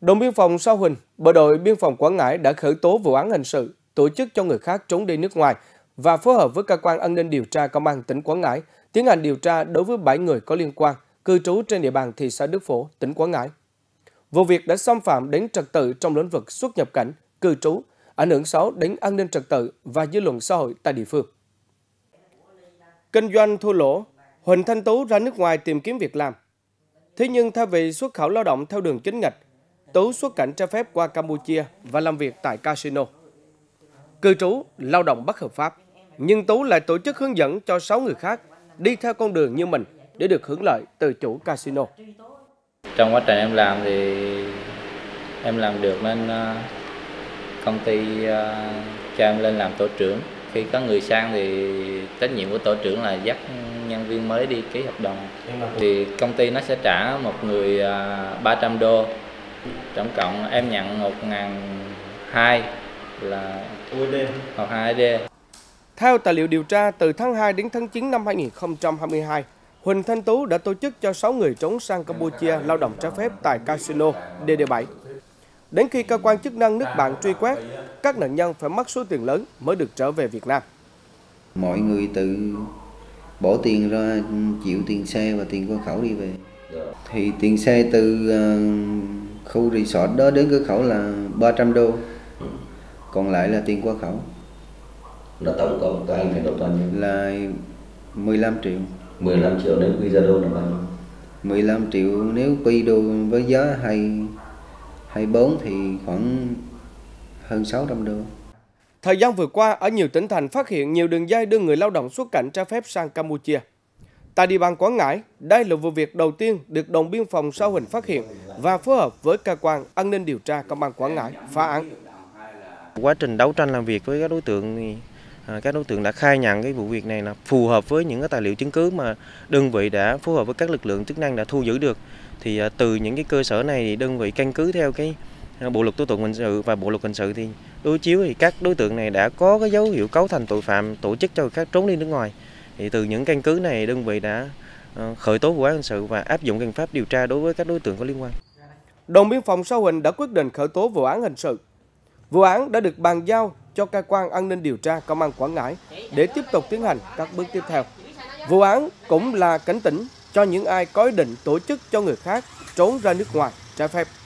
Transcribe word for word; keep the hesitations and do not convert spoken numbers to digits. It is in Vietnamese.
Đồn biên phòng Sao Huỳnh, Bộ đội biên phòng Quảng Ngãi đã khởi tố vụ án hình sự, tổ chức cho người khác trốn đi nước ngoài và phối hợp với cơ quan an ninh điều tra công an tỉnh Quảng Ngãi tiến hành điều tra đối với bảy người có liên quan cư trú trên địa bàn thị xã Đức Phổ, tỉnh Quảng Ngãi. Vụ việc đã xâm phạm đến trật tự trong lĩnh vực xuất nhập cảnh, cư trú, ảnh hưởng xấu đến an ninh trật tự và dư luận xã hội tại địa phương. Kinh doanh thua lỗ, Huỳnh Thanh Tú ra nước ngoài tìm kiếm việc làm. Thế nhưng thay vì xuất khẩu lao động theo đường chính ngạch, Tú xuất cảnh trái phép qua Campuchia và làm việc tại casino. Cư trú, lao động bất hợp pháp, nhưng Tú lại tổ chức hướng dẫn cho sáu người khác đi theo con đường như mình để được hưởng lợi từ chủ casino. Trong quá trình em làm thì em làm được nên công ty cho em lên làm tổ trưởng. Khi có người sang thì trách nhiệm của tổ trưởng là dắt nhân viên mới đi ký hợp đồng. Thì công ty nó sẽ trả một người ba trăm đô. Tổng cộng em nhận một nghìn hai là hoặc hai đê. Theo tài liệu điều tra, từ tháng hai đến tháng chín năm hai nghìn không trăm hai mươi hai, Huỳnh Thanh Tú đã tổ chức cho sáu người trốn sang Campuchia lao động trái phép tại casino D D bảy. Đến khi cơ quan chức năng nước bạn truy quét, các nạn nhân phải mất số tiền lớn mới được trở về Việt Nam. Mọi người tự bỏ tiền ra chịu tiền xe và tiền qua khẩu đi về. Thì tiền xe từ khu resort đó đến cửa khẩu là ba trăm đô, còn lại là tiền qua khẩu. Là tổng cộng các anh phải nộp toàn nhiêu? Là mười lăm triệu. mười lăm triệu nếu quy ra đô là bao nhiêu? mười lăm triệu nếu quy đô với giá hai mươi bốn thì khoảng hơn sáu trăm đô. Thời gian vừa qua, ở nhiều tỉnh thành phát hiện nhiều đường dây đưa người lao động xuất cảnh trái phép sang Campuchia. Tại địa bàn Quảng Ngãi, đây là vụ việc đầu tiên được đồn biên phòng Sao Huỳnh phát hiện và phối hợp với cơ quan an ninh điều tra công an Quảng Ngãi phá án. Quá trình đấu tranh làm việc với các đối tượng thì các đối tượng đã khai nhận cái vụ việc này là phù hợp với những cái tài liệu chứng cứ mà đơn vị đã phối hợp với các lực lượng chức năng đã thu giữ được. Thì từ những cái cơ sở này thì đơn vị căn cứ theo cái Bộ luật tố tụng hình sự và Bộ luật hình sự thì đối chiếu thì các đối tượng này đã có cái dấu hiệu cấu thành tội phạm tổ chức cho người khác trốn đi nước ngoài. Thì từ những căn cứ này đơn vị đã khởi tố vụ án hình sự và áp dụng biện pháp điều tra đối với các đối tượng có liên quan. Đồn biên phòng Sao Huỳnh đã quyết định khởi tố vụ án hình sự. Vụ án đã được bàn giao cho cơ quan an ninh điều tra công an Quảng Ngãi để tiếp tục tiến hành các bước tiếp theo. Vụ án cũng là cảnh tỉnh cho những ai có ý định tổ chức cho người khác trốn ra nước ngoài trái phép.